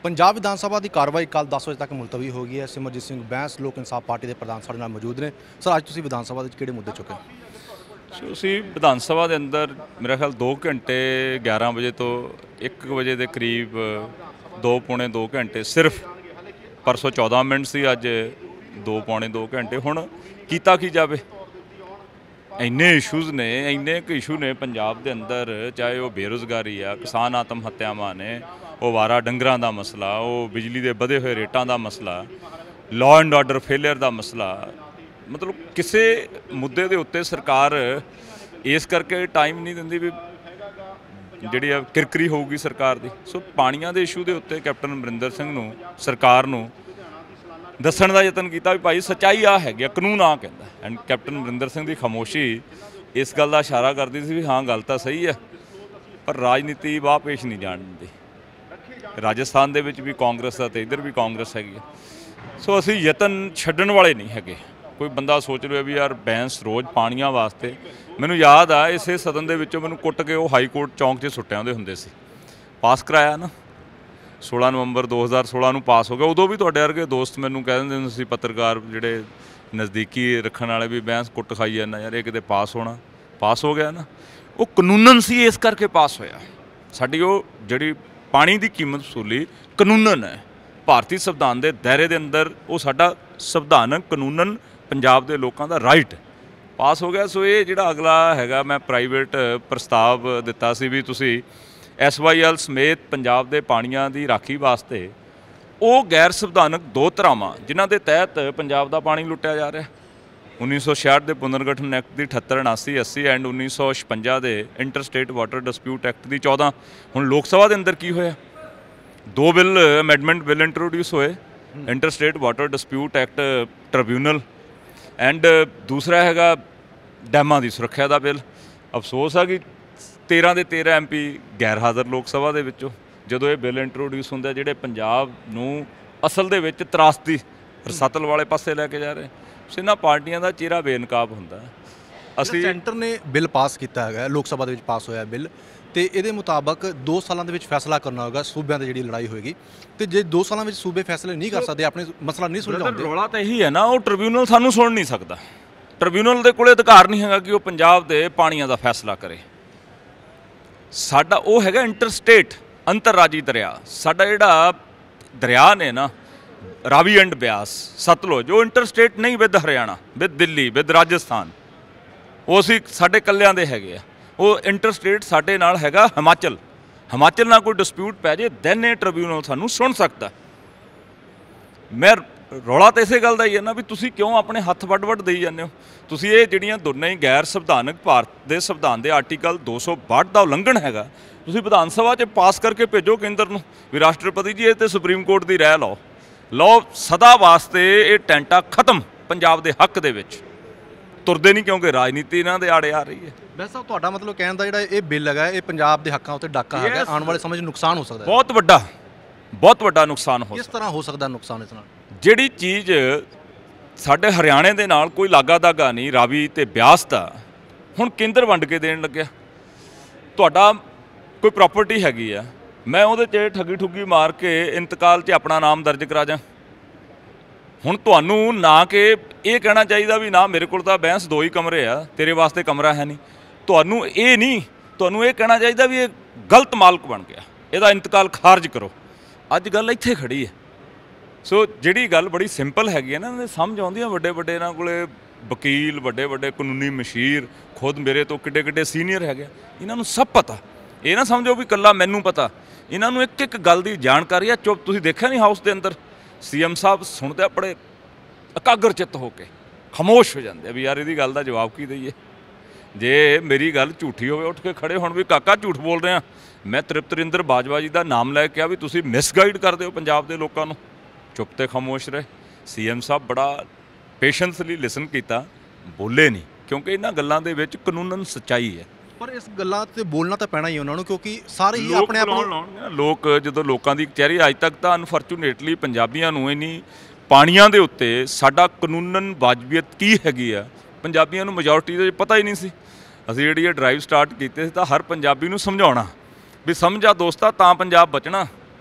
पंजाब विधान सभा की कार्रवाई कल 10 बजे तक मुलतवी हो गई है। सिमरजीत सिंह बैंस लोक इंसाफ पार्टी के प्रधान साडे नाल मौजूद ने। सर अज तुसीं विधान सभा किहड़े मुद्दे चुके? ਅਸੀਂ ਵਿਧਾਨ ਸਭਾ ਦੇ ਅੰਦਰ ਮੇਰਾ ਖਿਆਲ 2 ਘੰਟੇ 11 ਵਜੇ ਤੋਂ 1 ਵਜੇ ਦੇ ਕਰੀਬ 2 ਪੌਣੇ 2 ਘੰਟੇ ਸਿਰਫ ਪਰਸੋਂ 14 ਮਿੰਟ ਸੀ, ਅੱਜ 2 ਪੌਣੇ 2 ਘੰਟੇ। ਹੁਣ ਕੀਤਾ ਕੀ ਜਾਵੇ, ਇੰਨੇ ਇਸ਼ੂਜ਼ ਨੇ, ਇੰਨੇ ਕੁ ਇਸ਼ੂ ਨੇ ਪੰਜਾਬ ਦੇ ਅੰਦਰ, ਚਾਹੇ ਉਹ ਬੇਰੁਜ਼ਗਾਰੀ ਆ, ਕਿਸਾਨ ਆਤਮ ਹੱਤਿਆਵਾਂ ਨੇ, ਉਹ ਵਾਰਾ ਡੰਗਰਾਂ ਦਾ ਮਸਲਾ, ਉਹ ਬਿਜਲੀ ਦੇ ਵਧੇ ਹੋਏ ਰੇਟਾਂ ਦਾ ਮਸਲਾ, ਲਾਅ ਐਂਡ ਆਰਡਰ ਫੇਲੀਅਰ ਦਾ ਮਸਲਾ। ਮਤਲਬ ਕਿਸੇ ਮੁੱਦੇ ਦੇ ਉੱਤੇ ਸਰਕਾਰ ਇਸ ਕਰਕੇ ਟਾਈਮ ਨਹੀਂ ਦਿੰਦੀ ਵੀ ਜਿਹੜੀ ਆ ਕਿਰਕਰੀ ਹੋਊਗੀ ਸਰਕਾਰ ਦੀ। ਸੋ ਪਾਣੀਆਂ ਦੇ ਇਸ਼ੂ ਦੇ ਉੱਤੇ ਕੈਪਟਨ ਅਮਰਿੰਦਰ ਸਿੰਘ ਨੂੰ, ਸਰਕਾਰ ਨੂੰ ਦੱਸਣ ਦਾ ਯਤਨ ਕੀਤਾ ਵੀ ਭਾਈ ਸੱਚਾਈ ਆ ਹੈਗੀ ਆ, ਕਾਨੂੰਨ ਆ ਕਹਿੰਦਾ। ਐਂਡ ਕੈਪਟਨ ਅਮਰਿੰਦਰ ਸਿੰਘ ਦੀ ਖਾਮੋਸ਼ੀ ਇਸ ਗੱਲ ਦਾ ਇਸ਼ਾਰਾ ਕਰਦੀ ਸੀ ਵੀ ਹਾਂ ਗੱਲ ਤਾਂ ਸਹੀ ਹੈ, ਪਰ ਰਾਜਨੀਤੀ ਵਾਹ ਪੇਸ਼ ਨਹੀਂ ਜਾਣ ਦਿੰਦੀ। ਰਾਜਸਥਾਨ ਦੇ ਵਿੱਚ ਵੀ ਕਾਂਗਰਸ ਦਾ ਤੇ ਇੱਧਰ ਵੀ ਕਾਂਗਰਸ ਹੈਗੀ ਆ। ਸੋ ਅਸੀਂ ਯਤਨ ਛੱਡਣ ਵਾਲੇ ਨਹੀਂ ਹੈਗੇ। ਕੋਈ ਬੰਦਾ ਸੋਚ ਰਿਹਾ ਵੀ ਯਾਰ ਬੈਂਸ ਰੋਜ਼ ਪਾਣੀਆਂ ਵਾਸਤੇ, ਮੈਨੂੰ ਯਾਦ ਆ ਇਸੇ ਸਦਨ ਦੇ ਵਿੱਚੋਂ ਮੈਨੂੰ ਕੁੱਟ ਕੇ ਉਹ ਹਾਈ ਕੋਰਟ ਚੌਂਕ 'ਚ ਸੁੱਟਿਆ ਹੁੰਦੇ ਹੁੰਦੇ ਸੀ। ਪਾਸ ਕਰਾਇਆ ਨਾ 16 ਨਵੰਬਰ 2016 ਨੂੰ ਪਾਸ ਹੋ ਗਿਆ। ਉਦੋਂ ਵੀ ਤੁਹਾਡੇ ਵਰਗੇ ਦੋਸਤ ਮੈਨੂੰ ਕਹਿ ਦਿੰਦੇ ਹੁੰਦੇ ਸੀ, ਪੱਤਰਕਾਰ ਜਿਹੜੇ ਨਜ਼ਦੀਕੀ ਰੱਖਣ ਵਾਲੇ, ਵੀ ਬੈਂਸ ਕੁੱਟ ਖਾਈ ਜਾਂਦਾ ਯਾਰ, ਇਹ ਕਿਤੇ ਪਾਸ ਹੋਣਾ। ਪਾਸ ਹੋ ਗਿਆ ਨਾ, ਉਹ ਕਾਨੂੰਨਨ ਸੀ, ਇਸ ਕਰਕੇ ਪਾਸ ਹੋਇਆ। ਸਾਡੀ ਉਹ ਜਿਹੜੀ ਪਾਣੀ ਦੀ ਕੀਮਤ ਵਸੂਲੀ ਕਾਨੂੰਨਨ ਹੈ, ਭਾਰਤੀ ਸੰਵਿਧਾਨ ਦੇ ਦਾਇਰੇ ਦੇ ਅੰਦਰ, ਉਹ ਸਾਡਾ ਸੰਵਿਧਾਨਕ ਕਾਨੂੰਨਨ ਪੰਜਾਬ ਦੇ ਲੋਕਾਂ ਦਾ ਰਾਈਟ ਪਾਸ ਹੋ ਗਿਆ। ਸੋ ਇਹ ਜਿਹੜਾ ਅਗਲਾ ਹੈਗਾ, ਮੈਂ ਪ੍ਰਾਈਵੇਟ ਪ੍ਰਸਤਾਵ ਦਿੱਤਾ ਸੀ ਵੀ ਤੁਸੀਂ SYL ਸਮੇਤ ਪੰਜਾਬ ਦੇ ਪਾਣੀਆਂ ਦੀ ਰਾਖੀ ਵਾਸਤੇ ਉਹ ਗੈਰ ਸੰਵਿਧਾਨਕ 2 ਧਰਾਵਾਂ ਜਿਨ੍ਹਾਂ ਦੇ ਤਹਿਤ ਪੰਜਾਬ ਦਾ ਪਾਣੀ ਲੁੱਟਿਆ ਜਾ ਰਿਹਾ, 1966 ਦੇ ਪੁਨਰਗਠਨ ਐਕਟ ਦੀ 78, 79, 80 ਐਂਡ 1956 ਦੇ ਇੰਟਰਸਟੇਟ ਵਾਟਰ ਡਿਸਪਿਊਟ ਐਕਟ ਦੀ 14। ਹੁਣ ਲੋਕ ਸਭਾ ਦੇ ਅੰਦਰ ਕੀ ਹੋਇਆ, 2 ਬਿੱਲ ਅਮੈਂਡਮੈਂਟ ਬਿੱਲ ਇੰਟਰੋਡਿਊਸ ਹੋਏ, interstate water dispute act tribunal and ਦੂਸਰਾ ਹੈਗਾ ਡੈਮਾਂ ਦੀ ਸੁਰੱਖਿਆ ਦਾ ਬਿੱਲ। ਅਫਸੋਸ ਆ ਕਿ 13 ਦੇ 13 MP ਗੈਰ ਹਾਜ਼ਰ ਲੋਕ ਸਭਾ ਦੇ ਵਿੱਚੋਂ ਜਦੋਂ ਇਹ ਬਿੱਲ ਇੰਟਰੋਡਿਊਸ ਹੁੰਦਾ, ਜਿਹੜੇ ਪੰਜਾਬ ਨੂੰ ਅਸਲ ਦੇ ਵਿੱਚ ਤਰਾਸਦੀ ਰਸਤਲ ਵਾਲੇ ਪਾਸੇ ਲੈ ਕੇ ਜਾ ਰਹੇ। ਇਹਨਾਂ ਪਾਰਟੀਆਂ ਦਾ ਚਿਹਰਾ ਬੇਨਕਾਬ ਹੁੰਦਾ। ਅਸੀਂ ਸੈਂਟਰ ਨੇ ਬਿੱਲ ਪਾਸ ਕੀਤਾ ਹੈਗਾ, ਲੋਕ ਸਭਾ ਦੇ ਵਿੱਚ ਪਾਸ ਹੋਇਆ ਬਿੱਲ, ਤੇ ਇਹਦੇ ਮੁਤਾਬਕ 2 ਸਾਲਾਂ ਦੇ ਵਿੱਚ ਫੈਸਲਾ ਕਰਨਾ ਹੋਗਾ ਸੂਬਿਆਂ ਦੀ ਜਿਹੜੀ ਲੜਾਈ ਹੋਏਗੀ। ਤੇ ਜੇ 2 ਸਾਲਾਂ ਵਿੱਚ ਸੂਬੇ ਫੈਸਲੇ ਨਹੀਂ ਕਰ ਸਕਦੇ, ਆਪਣੇ ਮਸਲਾ ਨਹੀਂ ਸੁਲਝਾਉਂਦੇ, ਰੌਲਾ ਤਾਂ ਇਹੀ ਹੈ ਨਾ, ਉਹ ਟ੍ਰਿਬਿਊਨਲ ਸਾਨੂੰ ਸੁਣ ਨਹੀਂ ਸਕਦਾ। ਟ੍ਰਿਬਿਊਨਲ ਦੇ ਕੋਲੇ ਅਧਿਕਾਰ ਨਹੀਂ ਹੈਗਾ ਕਿ ਉਹ ਪੰਜਾਬ ਦੇ ਪਾਣੀਆਂ ਦਾ ਫੈਸਲਾ ਕਰੇ। ਸਾਡਾ ਉਹ ਹੈਗਾ ਇੰਟਰਸਟੇਟ, ਅੰਤਰਰਾਜੀ ਦਰਿਆ। ਸਾਡਾ ਜਿਹੜਾ ਦਰਿਆ ਨੇ ਨਾ, ਰਾਵੀ ਐਂਡ ਬਿਆਸ, ਸਤਲੁਜ, ਉਹ ਇੰਟਰਸਟੇਟ ਨਹੀਂ with Haryana, with Delhi, with Rajasthan, ਉਹ ਅਸੀਂ ਸਾਡੇ ਕੱਲਿਆਂ ਦੇ ਹੈਗੇ ਆ। ਉਹ ਇੰਟਰਸਟੇਟ ਸਾਡੇ ਨਾਲ ਹੈਗਾ ਹਿਮਾਚਲ। ਹਿਮਾਚਲ ਨਾਲ ਕੋਈ ਡਿਸਪਿਊਟ ਪੈ ਜੇ ਦੈਨ ਇਹ ਟ੍ਰਿਬਿਊਨਲ ਸਾਨੂੰ ਸੁਣ ਸਕਦਾ। ਮੈਂ ਰੌਲਾ ਤਾਂ ਇਸੇ ਗੱਲ ਦਾ ਹੀ ਹੈ ਨਾ ਵੀ ਤੁਸੀਂ ਕਿਉਂ ਆਪਣੇ ਹੱਥ ਵੱਡ ਦੇਈ ਜਾਂਦੇ ਹੋ। ਤੁਸੀਂ ਇਹ ਜਿਹੜੀਆਂ ਦੋਨੇ ਹੀ ਗੈਰ ਸੰਵਿਧਾਨਕ, ਭਾਰਤ ਦੇ ਸੰਵਿਧਾਨ ਦੇ ਆਰਟੀਕਲ 262 ਦਾ ਉਲੰਘਣ ਹੈਗਾ, ਤੁਸੀਂ ਵਿਧਾਨ ਸਭਾ 'ਚ ਪਾਸ ਕਰਕੇ ਭੇਜੋ ਕੇਂਦਰ ਨੂੰ ਵੀ ਰਾਸ਼ਟਰਪਤੀ ਜੀ ਇਹ ਤੇ ਸੁਪਰੀਮ ਕੋਰਟ ਦੀ ਰਾਇ ਲਓ ਸਦਾ ਵਾਸਤੇ ਇਹ ਟੈਂਟਾ ਖਤਮ ਪੰਜਾਬ ਦੇ ਹੱਕ ਦੇ ਵਿੱਚ। ਤੁਰਦੇ ਨਹੀਂ ਕਿਉਂਕਿ ਰਾਜਨੀਤੀ ਇਹਨਾਂ ਦੇ ਆੜੇ ਆ ਰਹੀ ਹੈ। ਵੈਸੇ ਸਾਹਿਬ ਤੁਹਾਡਾ ਮਤਲਬ ਕਹਿਣ ਦਾ ਜਿਹੜਾ ਇਹ ਬਿੱਲ ਹੈਗਾ, ਇਹ ਪੰਜਾਬ ਦੇ ਹੱਕਾਂ ਉੱਤੇ ਡਾਕਾ ਹੈਗਾ, ਆਉਣ ਵਾਲੇ ਸਮੇਂ 'ਚ ਨੁਕਸਾਨ ਹੋ ਸਕਦਾ ਹੈ, ਬਹੁਤ ਵੱਡਾ ਨੁਕਸਾਨ ਹੋ ਸਕਦਾ। ਕਿਸ ਤਰ੍ਹਾਂ ਹੋ ਸਕਦਾ ਨੁਕਸਾਨ ਇਸ ਨਾਲ? ਜਿਹੜੀ ਚੀਜ਼ ਸਾਡੇ ਹਰਿਆਣੇ ਦੇ ਨਾਲ ਕੋਈ ਲਾਗਾ ਦਾਗਾ ਨਹੀਂ, ਰਾਵੀ ਤੇ ਬਿਆਸ ਦਾ, ਹੁਣ ਕੇਂਦਰ ਵੰਡ ਕੇ ਦੇਣ ਲੱਗਿਆ। ਤੁਹਾਡਾ ਕੋਈ ਪ੍ਰਾਪਰਟੀ ਹੈਗੀ ਆ, ਮੈਂ ਉਹਦੇ 'ਚ ਠੱਗੀ ਠੁੱਗੀ ਮਾਰ ਕੇ ਇੰਤਕਾਲ 'ਚ ਆਪਣਾ ਨਾਮ ਦਰਜ ਕਰਾ ਜਾ। ਹੁਣ ਤੁਹਾਨੂੰ ਨਾ ਕਿ ਇਹ ਕਹਿਣਾ ਚਾਹੀਦਾ ਵੀ ਨਾ ਮੇਰੇ ਕੋਲ ਤਾਂ ਬੈਂਸ 2 ਹੀ ਕਮਰੇ ਆ, ਤੇਰੇ ਵਾਸਤੇ ਕਮਰਾ ਹੈ ਨਹੀਂ। ਤੁਹਾਨੂੰ ਇਹ ਨਹੀਂ, ਤੁਹਾਨੂੰ ਇਹ ਕਹਿਣਾ ਚਾਹੀਦਾ ਵੀ ਇਹ ਗਲਤ ਮਾਲਕ ਬਣ ਗਿਆ, ਇਹਦਾ ਇੰਤਕਾਲ ਖਾਰਜ ਕਰੋ। ਅੱਜ ਗੱਲ ਇੱਥੇ ਖੜੀ ਹੈ। ਸੋ ਜਿਹੜੀ ਗੱਲ ਬੜੀ ਸਿੰਪਲ ਹੈਗੀ ਹੈ ਨਾ, ਇਹਨਾਂ ਦੇ ਸਮਝ ਆਉਂਦੀ ਆ। ਵੱਡੇ ਇਹਨਾਂ ਕੋਲੇ ਵਕੀਲ, ਵੱਡੇ ਕਾਨੂੰਨੀ ਮਸ਼ੀਰ, ਖੁਦ ਮੇਰੇ ਤੋਂ ਕਿੱਡੇ ਸੀਨੀਅਰ ਹੈਗੇ, ਇਹਨਾਂ ਨੂੰ ਸਭ ਪਤਾ। ਇਹ ਨਾ ਸਮਝੋ ਵੀ ਇਕੱਲਾ ਮੈਨੂੰ ਪਤਾ, ਇਹਨਾਂ ਨੂੰ ਇੱਕ ਗੱਲ ਦੀ ਜਾਣਕਾਰੀ ਆ। ਚੁੱਪ, ਤੁਸੀਂ ਦੇਖਿਆ ਨਹੀਂ ਹਾਊਸ ਦੇ ਅੰਦਰ CM ਸਾਹਿਬ ਸੁਣਦੇ ਆ ਬੜੇ ਇਕਾਗਰ ਚਿੱਤ ਹੋ ਕੇ, ਖਾਮੋਸ਼ ਹੋ ਜਾਂਦੇ ਆ ਵੀ ਯਾਰ ਇਹਦੀ ਗੱਲ ਦਾ ਜਵਾਬ ਕੀ ਦਈਏ। ਜੇ ਮੇਰੀ ਗੱਲ ਝੂਠੀ ਹੋਵੇ ਉੱਠ ਕੇ ਖੜੇ ਹੋਣ ਵੀ ਕਾਕਾ ਝੂਠ ਬੋਲ ਰਹੇ ਆ। ਮੈਂ ਤ੍ਰਿਪਤਰਿੰਦਰ ਬਾਜਵਾ ਜੀ ਦਾ ਨਾਮ ਲੈ ਕੇ ਕਿਹਾ ਵੀ ਤੁਸੀਂ ਮਿਸਗਾਈਡ ਕਰਦੇ ਹੋ ਪੰਜਾਬ ਦੇ ਲੋਕਾਂ ਨੂੰ, ਚੁੱਪ ਤੇ ਖਾਮੋਸ਼ ਰਹੇ। CM ਸਾਹਿਬ ਬੜਾ ਪੇਸ਼ੈਂਸਲੀ ਲਿਸਨ ਕੀਤਾ, ਬੋਲੇ ਨਹੀਂ, ਕਿਉਂਕਿ ਇਹਨਾਂ ਗੱਲਾਂ ਦੇ ਵਿੱਚ ਕਾਨੂੰਨਨ ਸੱਚਾਈ ਹੈ। ਪਰ ਇਸ ਗੱਲਾਂ 'ਤੇ ਬੋਲਣਾ ਤਾਂ ਪੈਣਾ ਹੀ ਉਹਨਾਂ ਨੂੰ, ਕਿਉਂਕਿ ਸਾਰੇ ਹੀ ਆਪਣੇ ਆਪ ਨੂੰ ਲੋਕ ਜਦੋਂ ਲੋਕਾਂ ਦੀ ਕਚਹਿਰੀ, ਅੱਜ ਤੱਕ ਤਾਂ ਅਨਫੋਰਚੂਨੇਟਲੀ ਪੰਜਾਬੀਆਂ ਨੂੰ ਇੰਨੀ ਪਾਣੀਆਂ ਦੇ ਉੱਤੇ ਸਾਡਾ ਕਾਨੂੰਨਨ ਵਾਜਬੀਅਤ ਕੀ ਹੈਗੀ ਆ, ਪੰਜਾਬੀਆਂ ਨੂੰ ਮੈਜੋਰਟੀ ਦੇ ਪਤਾ ਹੀ ਨਹੀਂ ਸੀ। ਅਸੀਂ ਜਿਹੜੀ ਇਹ ਡਰਾਈਵ ਸਟਾਰਟ ਕੀਤੇ ਸੀ ਤਾਂ ਹਰ ਪੰਜਾਬੀ ਨੂੰ ਸਮਝਾਉਣਾ ਵੀ ਸਮਝਾ ਦੋਸਤਾ ਤਾਂ ਪੰਜਾਬ ਬਚਣਾ।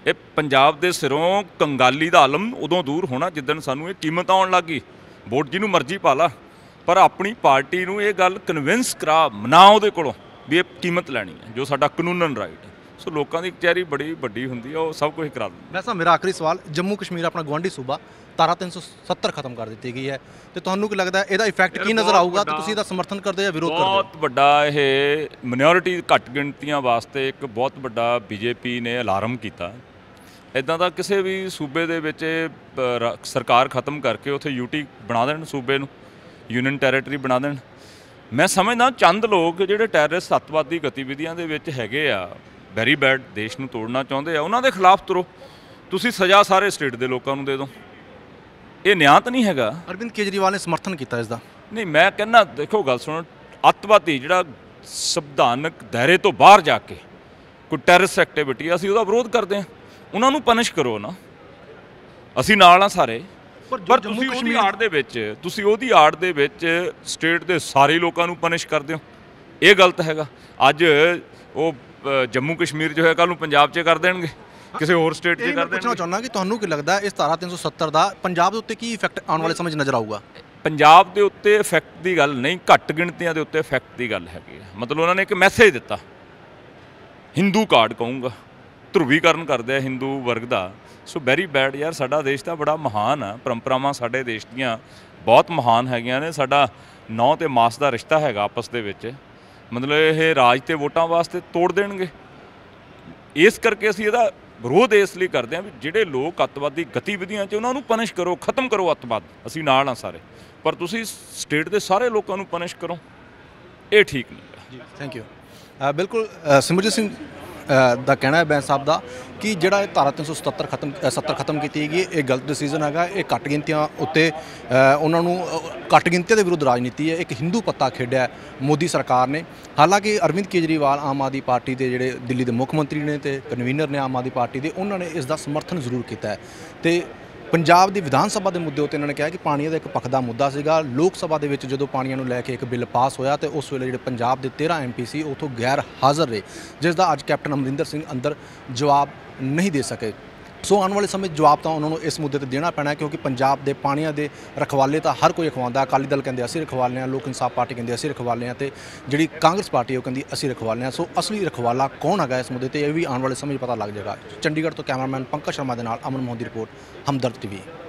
ਇਹ ਪੰਜਾਬ ਦੇ ਸਿਰੋਂ ਕੰਗਾਲੀ ਦਾ ਆਲਮ ਉਦੋਂ ਦੂਰ ਹੋਣਾ ਜਿੱਦਣ ਸਾਨੂੰ ਇਹ ਕੀਮਤ ਆਉਣ ਲੱਗ ਗਈ। ਵੋਟ ਜਿਹਨੂੰ ਮਰਜ਼ੀ ਪਾ ਲਾ, ਪਰ ਆਪਣੀ ਪਾਰਟੀ ਨੂੰ ਇਹ ਗੱਲ ਕਨਵਿੰਸ ਕਰਾ, ਮਨਾ ਉਹਦੇ ਕੋਲੋਂ ਵੀ ਇਹ ਕੀਮਤ ਲੈਣੀ ਹੈ ਜੋ ਸਾਡਾ ਕਾਨੂੰਨ ਰਾਈਟ ਹੈ। ਸੋ ਲੋਕਾਂ ਦੀ ਕਚਹਿਰੀ ਬੜੀ ਵੱਡੀ ਹੁੰਦੀ ਹੈ, ਉਹ ਸਭ ਕੁਝ ਕਰਾ ਦਿੰਦੇ। ਵੈਸੇ ਮੇਰਾ ਆਖਰੀ ਸਵਾਲ, ਜੰਮੂ ਕਸ਼ਮੀਰ ਆਪਣਾ ਗੁਆਂਢੀ ਸੂਬਾ, ਧਾਰਾ 370 ਖਤਮ ਕਰ ਦਿੱਤੀ ਗਈ ਹੈ, ਤੇ ਤੁਹਾਨੂੰ ਕੀ ਲੱਗਦਾ ਇਹਦਾ ਇਫੈਕਟ ਕੀ ਨਜ਼ਰ ਆਊਗਾ, ਤੇ ਤੁਸੀਂ ਇਹਦਾ ਸਮਰਥਨ ਕਰਦੇ ਜਾਂ ਵਿਰੋਧ ਕਰਦੇ ਹੋ? ਬਹੁਤ ਵੱਡਾ ਇਹ ਮਿਨੋਰਿਟੀ ਘੱਟ ਗਿਣਤੀਆਂ ਵਾਸਤੇ ਇੱਕ ਬਹੁਤ ਵੱਡਾ ਬੀਜੇਪੀ ਨੇ ਅਲਾਰਮ ਕੀਤਾ। ਇੱਦਾਂ ਦਾ ਕਿਸੇ ਵੀ ਸੂਬੇ ਦੇ ਵਿੱਚ ਸਰਕਾਰ ਖਤਮ ਕਰਕੇ ਉੱਥੇ ਯੂਟੀ ਬਣਾ ਦੇਣ, ਸੂਬੇ ਨੂੰ ਯੂਨੀਅਨ ਟੈਰੀਟਰੀ ਬਣਾ ਦੇਣ। ਮੈਂ ਸਮਝਦਾ ਚੰਦ ਲੋਕ ਜਿਹੜੇ ਟੈਰਰਿਸਟ ਅੱਤਵਾਦੀ ਗਤੀਵਿਧੀਆਂ ਦੇ ਵਿੱਚ ਹੈਗੇ ਆ, ਵੈਰੀ ਬੈਡ, ਦੇਸ਼ ਨੂੰ ਤੋੜਨਾ ਚਾਹੁੰਦੇ ਆ, ਉਹਨਾਂ ਦੇ ਖਿਲਾਫ ਤੁਰੋ। ਤੁਸੀਂ ਸਜ਼ਾ ਸਾਰੇ ਸਟੇਟ ਦੇ ਲੋਕਾਂ ਨੂੰ ਦੇ ਦਿਓ। ਇਹ ਨਿਆਂ ਤਾਂ ਨਹੀਂ ਹੈਗਾ। ਅਰਵਿੰਦ ਕੇਜਰੀਵਾਲ ਨੇ ਸਮਰਥਨ ਕੀਤਾ ਇਸ ਦਾ। ਨਹੀਂ, ਮੈਂ ਕਹਿੰਦਾ ਦੇਖੋ ਗੱਲ ਸੁਣੋ, ਅੱਤਵਾਦੀ ਜਿਹੜਾ ਸੰਵਿਧਾਨਕ ਦਾਇਰੇ ਤੋਂ ਬਾਹਰ ਜਾ ਕੇ ਕੋਈ ਟੈਰਰਿਸਟ ਐਕਟੀਵਿਟੀ, ਅਸੀਂ ਉਹਦਾ ਵਿਰੋਧ ਕਰਦੇ ਹਾਂ। ਉਹਨਾਂ ਨੂੰ ਪਨਿਸ਼ ਕਰੋ ਨਾ, ਅਸੀਂ ਨਾਲ ਆ ਸਾਰੇ। ਪਰ ਤੁਸੀਂ ਉਹਦੀ ਆੜ ਦੇ ਵਿੱਚ ਸਟੇਟ ਦੇ ਸਾਰੇ ਲੋਕਾਂ ਨੂੰ ਪਨਿਸ਼ ਕਰਦੇ ਹੋ, ਇਹ ਗਲਤ ਹੈਗਾ। ਅੱਜ ਉਹ ਜੰਮੂ ਕਸ਼ਮੀਰ ਜੋ ਹੈ ਕੱਲ੍ਹ ਨੂੰ ਪੰਜਾਬ 'ਚ ਕਰ ਦੇਣਗੇ, ਕਿਸੇ ਹੋਰ ਸਟੇਟ 'ਚ ਕਰ ਦੇਣਗੇ। ਪੁੱਛਣਾ ਚਾਹੁੰਦਾ ਕਿ ਤੁਹਾਨੂੰ ਕੀ ਲੱਗਦਾ ਇਸ ਧਾਰਾ 370 ਦਾ ਪੰਜਾਬ ਦੇ ਉੱਤੇ ਕੀ ਇਫੈਕਟ ਆਉਣ ਵਾਲੇ ਸਮੇਂ 'ਚ ਨਜ਼ਰ ਆਊਗਾ? ਪੰਜਾਬ ਦੇ ਉੱਤੇ ਇਫੈਕਟ ਦੀ ਗੱਲ ਨਹੀਂ, ਘੱਟ ਗਿਣਤੀਆਂ ਦੇ ਉੱਤੇ ਇਫੈਕਟ ਦੀ ਗੱਲ ਹੈਗੀ ਹੈ। ਮਤਲਬ ਉਹਨਾਂ ਨੇ ਇੱਕ ਮੈਸੇਜ ਦਿੱਤਾ, ਹਿੰਦੂ ਕਾਰਡ ਕਹੂੰਗਾ, ਧਰੁਵੀਕਰਨ ਕਰਦੇ ਆ ਹਿੰਦੂ ਵਰਗ ਦਾ। ਸੋ ਵੈਰੀ ਬੈਡ ਯਾਰ। ਸਾਡਾ ਦੇਸ਼ ਤਾਂ ਬੜਾ ਮਹਾਨ ਆ, ਪਰੰਪਰਾਵਾਂ ਸਾਡੇ ਦੇਸ਼ ਦੀਆਂ ਬਹੁਤ ਮਹਾਨ ਹੈਗੀਆਂ ਨੇ। ਸਾਡਾ ਨੌ ਤੇ ਮਾਸ ਦਾ ਰਿਸ਼ਤਾ ਹੈਗਾ ਆਪਸ ਦੇ ਵਿੱਚ। ਮਤਲਬ ਇਹ ਰਾਜ ਤੇ ਵੋਟਾਂ ਵਾਸਤੇ ਤੋੜ ਦੇਣਗੇ। ਇਸ ਕਰਕੇ ਅਸੀਂ ਇਹਦਾ ਵਿਰੋਧ ਇਸ ਲਈ ਕਰਦੇ ਹਾਂ ਵੀ ਜਿਹੜੇ ਲੋਕ ਅੱਤਵਾਦੀ ਗਤੀਵਿਧੀਆਂ 'ਚ, ਉਹਨਾਂ ਨੂੰ ਪਨਿਸ਼ ਕਰੋ, ਖਤਮ ਕਰੋ ਅੱਤਵਾਦ। ਅਸੀਂ ਨਾਲ ਹਾਂ ਸਾਰੇ, ਪਰ ਤੁਸੀਂ ਸਟੇਟ ਦੇ ਸਾਰੇ ਲੋਕਾਂ ਨੂੰ ਪਨਿਸ਼ ਕਰੋ, ਇਹ ਠੀਕ ਨਹੀਂ। ਜੀ, ਥੈਂਕ ਯੂ। ਬਿਲਕੁਲ ਸਿਮਰਜੀਤ ਸਿੰਘ ਦਾ ਕਹਿਣਾ ਹੈ, ਬੈਂਸ ਸਾਹਿਬ ਦਾ, ਕਿ ਜਿਹੜਾ ਇਹ ਧਾਰਾ 370 ਖਤਮ ਕੀਤੀ ਗਈ, ਇਹ ਗਲਤ ਡਿਸੀਜਨ ਹੈਗਾ। ਇਹ ਘੱਟ ਗਿਣਤੀਆਂ ਉੱਤੇ ਉਹਨਾਂ ਨੂੰ ਘੱਟ ਗਿਣਤੀਆਂ ਦੇ ਵਿਰੁੱਧ ਰਾਜਨੀਤੀ ਹੈ। ਇੱਕ ਹਿੰਦੂ ਪੱਤਾ ਖੇਡਿਆ ਮੋਦੀ ਸਰਕਾਰ ਨੇ। ਹਾਲਾਂਕਿ ਅਰਵਿੰਦ ਕੇਜਰੀਵਾਲ ਆਮ ਆਦਮੀ ਪਾਰਟੀ ਦੇ ਜਿਹੜੇ ਦਿੱਲੀ ਦੇ ਮੁੱਖ ਮੰਤਰੀ ਨੇ ਤੇ ਕਨਵੀਨਰ ਨੇ ਆਮ ਆਦਮੀ ਪਾਰਟੀ ਦੇ, ਉਹਨਾਂ ਨੇ ਇਸ ਦਾ ਸਮਰਥਨ ਜ਼ਰੂਰ ਕੀਤਾ ਹੈ। ਤੇ ਪੰਜਾਬ ਦੀ ਵਿਧਾਨ ਸਭਾ ਦੇ ਮੁੱਦੇ ਉੱਤੇ ਇਹਨਾਂ ਨੇ ਕਿਹਾ ਕਿ ਪਾਣੀ ਦਾ ਇੱਕ ਪੱਕਦਾ ਮੁੱਦਾ ਸੀਗਾ। ਲੋਕ ਸਭਾ ਦੇ ਵਿੱਚ ਜਦੋਂ ਪਾਣੀਆਂ ਨੂੰ ਲੈ ਕੇ ਇੱਕ ਬਿੱਲ ਪਾਸ ਹੋਇਆ, ਤੇ ਉਸ ਵੇਲੇ ਜਿਹੜੇ ਪੰਜਾਬ ਦੇ 13 MP ਸੀ ਉੱਥੋਂ ਗੈਰ ਹਾਜ਼ਰ ਰਹੇ, ਜਿਸ ਦਾ ਅੱਜ ਕੈਪਟਨ ਅਮਰਿੰਦਰ ਸਿੰਘ ਅੰਦਰ ਜਵਾਬ ਨਹੀਂ ਦੇ ਸਕੇ। ਸੋ ਆਉਣ ਵਾਲੇ ਸਮੇਂ ਜਵਾਬ ਤਾਂ ਉਹਨਾਂ ਨੂੰ ਇਸ ਮੁੱਦੇ ਤੇ ਦੇਣਾ ਪੈਣਾ, ਕਿਉਂਕਿ ਪੰਜਾਬ ਦੇ ਪਾਣੀਆਂ ਦੇ ਰਖਵਾਲੇ ਤਾਂ ਹਰ ਕੋਈ ਰਖਵਾਉਂਦਾ। ਅਕਾਲੀ ਦਲ ਕਹਿੰਦੇ ਅਸੀਂ ਰਖਵਾਲੇ ਹਾਂ, ਲੋਕ ਇਨਸਾਫ ਪਾਰਟੀ ਕਹਿੰਦੇ ਅਸੀਂ ਰਖਵਾਲੇ ਹਾਂ, ਤੇ ਜਿਹੜੀ ਕਾਂਗਰਸ ਪਾਰਟੀ ਉਹ ਕਹਿੰਦੀ ਅਸੀਂ ਰਖਵਾਲੇ ਹਾਂ। ਸੋ ਅਸਲੀ ਰਖਵਾਲਾ ਕੌਣ ਹੈਗਾ ਇਸ ਮੁੱਦੇ ਤੇ, ਇਹ ਵੀ ਆਉਣ ਵਾਲੇ ਸਮੇਂ 'ਚ ਪਤਾ ਲੱਗ ਜਾਏਗਾ। ਚੰਡੀਗੜ੍ਹ ਤੋਂ ਕੈਮਰਾਮੈਨ ਪੰਕਜ ਸ਼ਰਮਾ ਦੇ ਨਾਲ ਅਮਨ ਮੋਹਨ ਦੀ ਰਿਪੋਰਟ, ਹਮਦਰਦ TV।